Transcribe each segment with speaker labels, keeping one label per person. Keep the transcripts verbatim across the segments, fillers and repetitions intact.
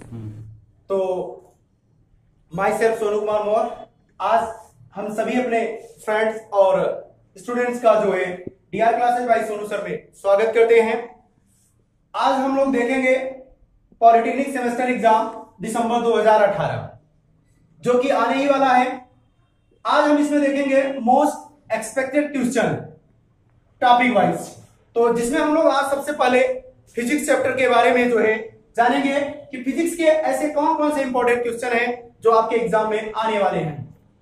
Speaker 1: तो myself Sonu Kumar Maurya, आज हम सभी अपने फ्रेंड्स और स्टूडेंट्स का जो है DR classes by Sonu sir में स्वागत करते हैं। आज हम लोग देखेंगे पॉलिटेक्निक सेमेस्टर एग्जाम दिसंबर दो हज़ार अठारह जो कि आने ही वाला है। आज हम इसमें देखेंगे most expected question topic wise, तो जिसमें हम लोग आज सबसे पहले फिजिक्स चैप्टर के बारे में जो है जानेंगे कि फिजिक्स के ऐसे कौन कौन से इंपॉर्टेंट क्वेश्चन हैं जो आपके एग्जाम में आने वाले हैं।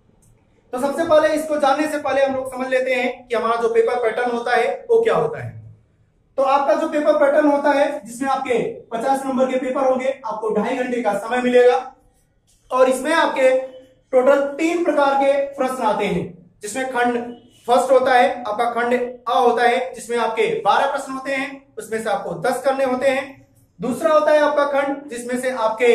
Speaker 1: तो सबसे पहले इसको जानने से पहले हम लोग समझ लेते हैं कि हमारा जो पेपर पैटर्न होता है वो क्या होता है। तो आपका जो पेपर पैटर्न होता है जिसमें आपके पचास नंबर के पेपर होंगे, आपको ढाई घंटे का समय मिलेगा और इसमें आपके टोटल तीन प्रकार के प्रश्न आते हैं, जिसमें खंड फर्स्ट होता है आपका खंड अ होता है जिसमें आपके बारह प्रश्न होते हैं, उसमें से आपको दस करने होते हैं। दूसरा होता है आपका खंड जिसमें से आपके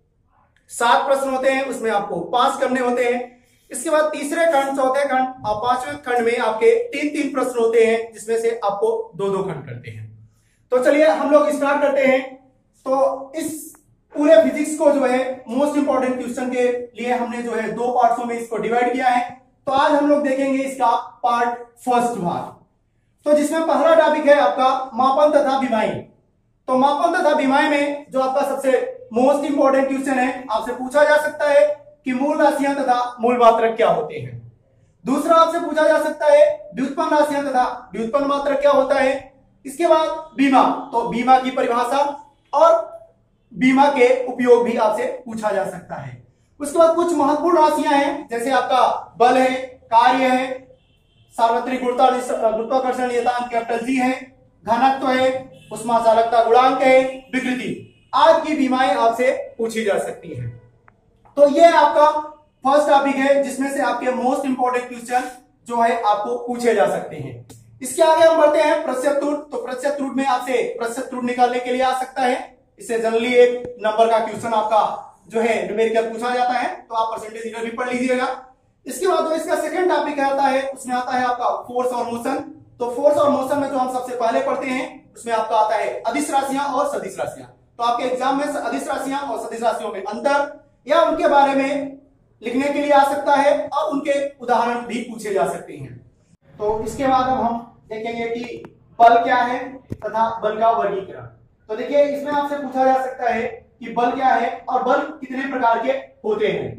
Speaker 1: सात प्रश्न होते हैं, उसमें आपको पांच करने होते हैं। इसके बाद तीसरे खंड, चौथे खंड और पांचवें खंड में आपके तीन तीन प्रश्न होते हैं जिसमें से आपको दो दो खंड करते हैं। तो चलिए हम लोग स्टार्ट करते हैं। तो इस पूरे फिजिक्स को जो है मोस्ट इंपॉर्टेंट क्वेश्चन के लिए हमने जो है दो पार्ट्सों में इसको डिवाइड किया है। तो आज हम लोग देखेंगे इसका पार्ट फर्स्ट भाग, तो जिसमें पहला टॉपिक है आपका मापन तथा विमाई। तो मापन तथा विमाई में जो आपका सबसे मोस्ट इंपॉर्टेंट क्वेश्चन है, आपसे पूछा जा सकता है कि मूल राशियां तथा मूल मात्रक क्या होते हैं। दूसरा आपसे पूछा जा सकता है व्युत्पन्न राशियां तथा व्युत्पन्न मात्रक क्या होता है। इसके बाद बीमा, तो बीमा की परिभाषा और बीमा के उपयोग भी आपसे पूछा जा सकता है। उसके बाद कुछ महत्वपूर्ण राशियां हैं जैसे आपका बल है, कार्य है, सार्वत्रिक गुरुत्वाकर्षण नियतांक कैपिटल जी है, घनत्व है, उष्मा चालकता गुणांक है, विकृति आज की बीमाएं आपसे पूछी जा सकती हैं। तो ये आपका फर्स्ट टॉपिक है जिसमें से आपके मोस्ट इंपॉर्टेंट क्वेश्चन जो है आपको पूछे जा सकते हैं। इसके आगे हम बढ़ते हैं प्रतिशत त्रुटि। तो प्रतिशत त्रुटि में आपसे प्रतिशत त्रुटि निकालने के लिए आ सकता है। इससे जनरली एक नंबर का क्वेश्चन आपका जो है न्यूमेरिकल पूछा जाता है, तो आप परसेंटेज इधर भी पढ़ लीजिएगा। इसके बाद जो इसका सेकंड टॉपिक आता है उसमें आता है आपका फोर्स और मोशन। तो फोर्स और मोशन में जो हम सबसे पहले पढ़ते हैं उसमें आपका आता है अदिश राशियां और सदिश राशियां। तो आपके एग्जाम में अदिश राशियां और सदिश राशियों में अंतर या उनके बारे में लिखने के लिए आ सकता है और उनके उदाहरण भी पूछे जा सकते हैं। तो इसके बाद अब हम देखेंगे कि बल क्या है तथा बल का वर्गीकरण। तो देखिए इसमें आपसे पूछा जा सकता है कि बल क्या है और बल कितने प्रकार के होते हैं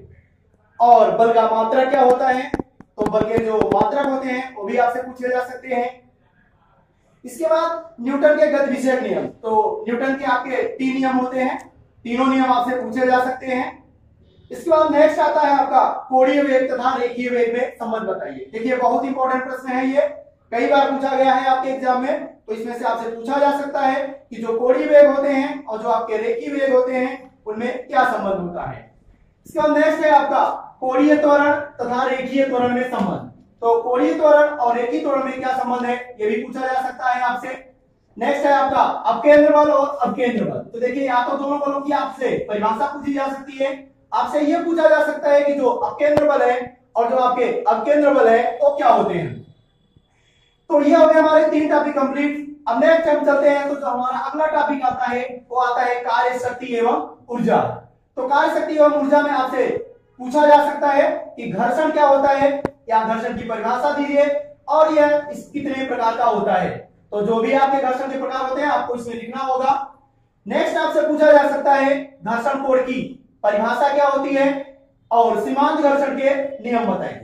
Speaker 1: और बल का मात्रक क्या होता है। तो बल के जो मात्रक होते हैं वो भी आपसे पूछे जा सकते हैं। इसके बाद न्यूटन के गति विषयक नियम, तो न्यूटन के आपके तीन नियम होते हैं, तीनों नियम आपसे पूछे जा सकते हैं। इसके बाद नेक्स्ट आता है आपका कोणीय वेग तथा रेखीय वेग में संबंध बताइए। देखिए बहुत इंपॉर्टेंट प्रश्न है, ये कई बार पूछा गया है आपके एग्जाम में। तो इसमें से आपसे पूछा जा सकता है कि जो कोणीय वेग होते हैं और जो आपके रेखीय वेग होते हैं उनमें क्या संबंध होता है। इसके बाद नेक्स्ट है आपका कोणीय त्वरण तथा रेखीय त्वरण में संबंध। तो कोणीय त्वरण और रेखीय त्वरण में क्या संबंध है ये भी पूछा जा सकता है आपसे। नेक्स्ट है आपका अपकेंद्र बल और अपकेंद्र बल। तो देखिए या तो दोनों बलों की आपसे परिभाषा पूछी जा सकती है, आपसे यह पूछा जा सकता है कि जो अपकेंद्र बल है और जो आपके अपकेंद्र बल है वो क्या होते हैं। तो ये हो गए हमारे तीन टॉपिक कंप्लीट। अब नेक्स्ट हम चलते हैं तो जो हमारा अगला टॉपिक आता है वो आता है कार्य शक्ति एवं ऊर्जा। तो कार्य शक्ति एवं ऊर्जा में आपसे पूछा जा सकता है कि घर्षण क्या होता है या घर्षण की परिभाषा दीजिए और यह इस कितने प्रकार का होता है। तो जो भी आपके घर्षण के प्रकार होते हैं आपको इसमें लिखना होगा। नेक्स्ट आपसे पूछा जा सकता है घर्षण कोण की परिभाषा क्या होती है और सीमांत घर्षण के नियम बताइए।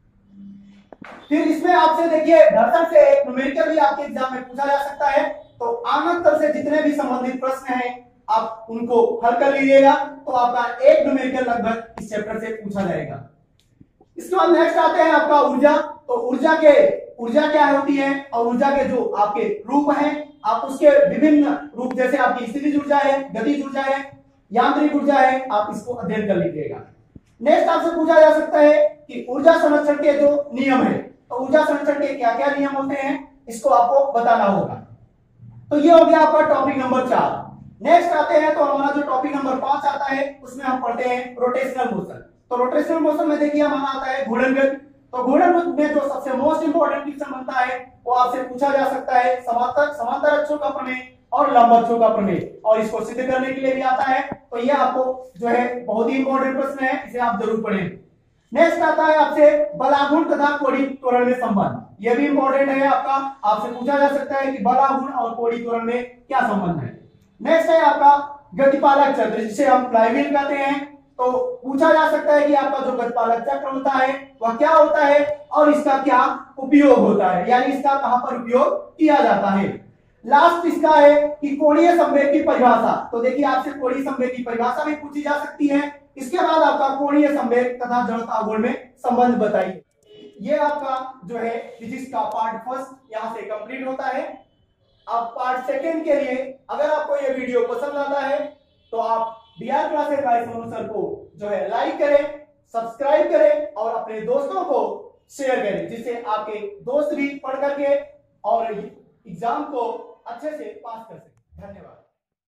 Speaker 1: फिर इसमें आपसे देखिए घर्षण से एक न्यूमेरिकल भी आपके एग्जाम में पूछा जा सकता है। तो आनंद तल से जितने भी संबंधित प्रश्न हैं आप उनको हल कर लीजिएगा, तो आपका एक न्यूमेरिकल लगभग इस चैप्टर से पूछा जाएगा। इसके बाद नेक्स्ट आते हैं आपका ऊर्जा। तो ऊर्जा के ऊर्जा क्या होती है और ऊर्जा के जो आपके रूप हैं आप उसके विभिन्न रूप जैसे आपकी स्थितिज ऊर्जा है, गतिज ऊर्जा है, यांत्रिक ऊर्जा है, आप इसको अध्ययन कर लीजिएगा। नेक्स्ट आपसे पूछा जा सकता है कि ऊर्जा संरक्षण के जो नियम है, तो ऊर्जा संरक्षण के क्या क्या नियम होते हैं इसको आपको बताना होगा। तो ये हो गया आपका टॉपिक नंबर चार। नेक्स्ट आते हैं तो हमारा जो टॉपिक नंबर पांच आता है उसमें हम पढ़ते हैं रोटेशनल मोशन। तो रोटेशनल मोशन में देखिए हमारा आता है घूर्णन गति। तो घूर्णन गति में जो सबसे मोस्ट इंपोर्टेंट क्वेश्चन बनता है वो आपसे पूछा जा सकता है समांतर समांतर अक्षों का प्रमेय और लंबवक्षों का प्रमेय, और इसको सिद्ध करने के लिए भी आता है। तो ये आपको जो है बहुत ही इंपॉर्टेंट प्रश्न है, इसे आप जरूर पढ़ें। नेक्स्ट आता है आपसे बलागुण तथा कोणीय त्वरण में संबंध। यह भी इंपॉर्टेंट है आपका, आपसे पूछा जा सकता है कि बलागुण और कोणीय त्वरण में क्या संबंध है। नेक्स्ट है आपका गतिपालक चक्र, जिसे हम फ्लाईव्हील कहते हैं। तो पूछा जा सकता है कि आपका जो गतिपालक चक्र होता है वह क्या होता है और इसका क्या उपयोग होता है, यानी इसका कहां पर उपयोग किया जाता है। लास्ट इसका है कि कोणीय संवेग की परिभाषा। तो देखिए आपसे कोणीय संवेग की परिभाषा भी पूछी जा सकती है। इसके बाद आपका कोणीय संवेग तथा जड़ता आघूर्ण में संबंध बताइए। ये आपका जो है फिजिक्स का पार्ट फर्स्ट यहां से कंप्लीट होता है। अब पार्ट सेकेंड के लिए अगर आपको ये वीडियो पसंद आता है तो आप DR classes by Sonu sir को जो है लाइक करें, सब्सक्राइब करें और अपने दोस्तों को शेयर करें, जिससे आपके दोस्त भी पढ़ करके और एग्जाम को अच्छे से पास कर सके। धन्यवाद।